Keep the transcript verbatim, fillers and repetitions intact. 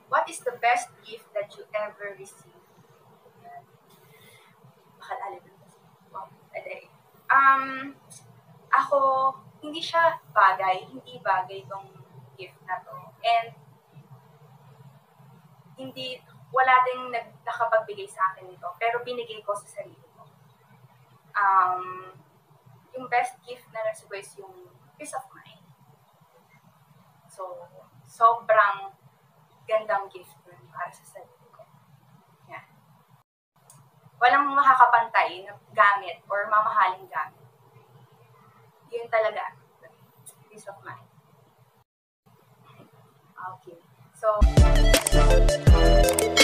What is the best gift that you ever received? Bakal wow. Um, ako, hindi siya bagay, hindi bagay tong gift na to. And hindi, wala ding nag, nakapagbigay sa akin nito, pero binigay ko sa sarili ko. Um, yung best gift na nasa ko is yung peace of mind. So, sobrang gandang gift yun para sa sarili ko. Yan. Walang makakapantay na gamit or mamahaling gamit. Yun talaga. Peace of mind. Okay. So,